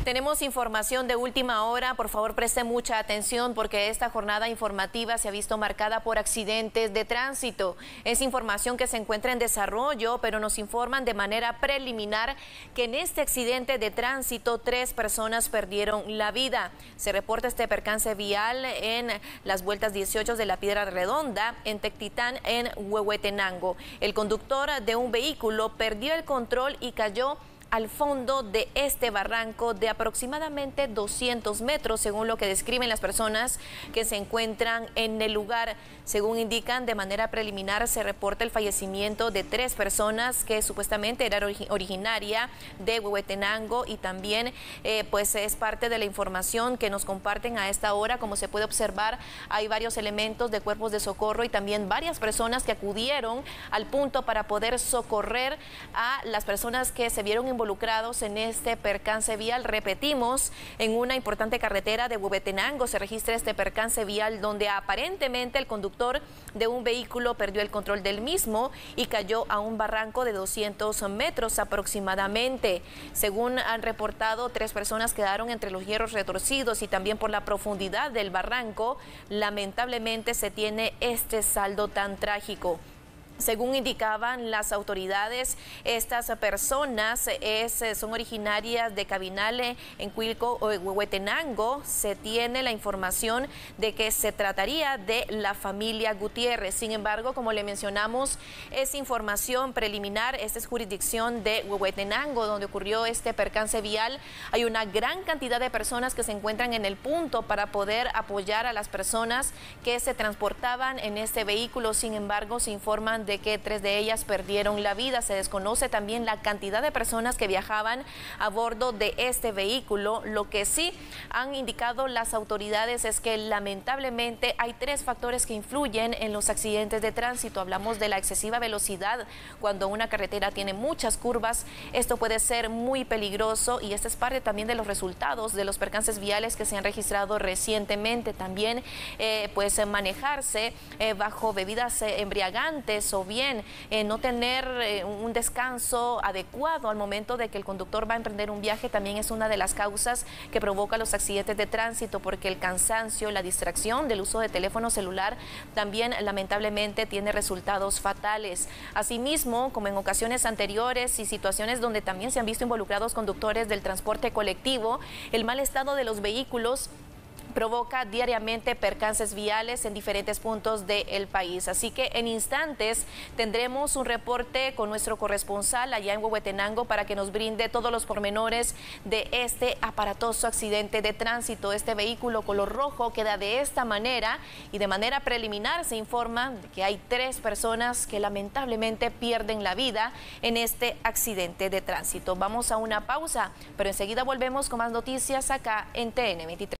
Tenemos información de última hora, por favor preste mucha atención porque esta jornada informativa se ha visto marcada por accidentes de tránsito. Es información que se encuentra en desarrollo, pero nos informan de manera preliminar que en este accidente de tránsito 3 personas perdieron la vida. Se reporta este percance vial en las vueltas 18 de la Piedra Redonda, en Tectitán, en Huehuetenango. El conductor de un vehículo perdió el control y cayó al fondo de este barranco de aproximadamente 200 metros, según lo que describen las personas que se encuentran en el lugar. Según indican, de manera preliminar se reporta el fallecimiento de 3 personas que supuestamente eran originaria de Huehuetenango y también pues es parte de la información que nos comparten a esta hora. Como se puede observar, hay varios elementos de cuerpos de socorro y también varias personas que acudieron al punto para poder socorrer a las personas que se vieron involucrados en este percance vial. Repetimos, en una importante carretera de Huehuetenango se registra este percance vial donde aparentemente el conductor de un vehículo perdió el control del mismo y cayó a un barranco de 200 metros aproximadamente. Según han reportado, 3 personas quedaron entre los hierros retorcidos y también por la profundidad del barranco, lamentablemente se tiene este saldo tan trágico. Según indicaban las autoridades, estas personas son originarias de Cabinale, en Cuilco o Huehuetenango. Se tiene la información de que se trataría de la familia Gutiérrez. Sin embargo, como le mencionamos, es información preliminar. Esta es jurisdicción de Huehuetenango, donde ocurrió este percance vial. Hay una gran cantidad de personas que se encuentran en el punto para poder apoyar a las personas que se transportaban en este vehículo. Sin embargo, se informan de que 3 de ellas perdieron la vida. Se desconoce también la cantidad de personas que viajaban a bordo de este vehículo. Lo que sí han indicado las autoridades es que lamentablemente hay 3 factores que influyen en los accidentes de tránsito. Hablamos de la excesiva velocidad. Cuando una carretera tiene muchas curvas, esto puede ser muy peligroso y esta es parte también de los resultados de los percances viales que se han registrado recientemente. También pues manejarse bajo bebidas embriagantes o bien no tener un descanso adecuado al momento de que el conductor va a emprender un viaje también es una de las causas que provoca los accidentes de tránsito, porque el cansancio, la distracción del uso de teléfono celular también lamentablemente tiene resultados fatales. Asimismo, como en ocasiones anteriores y situaciones donde también se han visto involucrados conductores del transporte colectivo, el mal estado de los vehículos provoca diariamente percances viales en diferentes puntos del país. Así que en instantes tendremos un reporte con nuestro corresponsal allá en Huehuetenango para que nos brinde todos los pormenores de este aparatoso accidente de tránsito. Este vehículo color rojo queda de esta manera y de manera preliminar se informa de que hay 3 personas que lamentablemente pierden la vida en este accidente de tránsito. Vamos a una pausa, pero enseguida volvemos con más noticias acá en TN 23.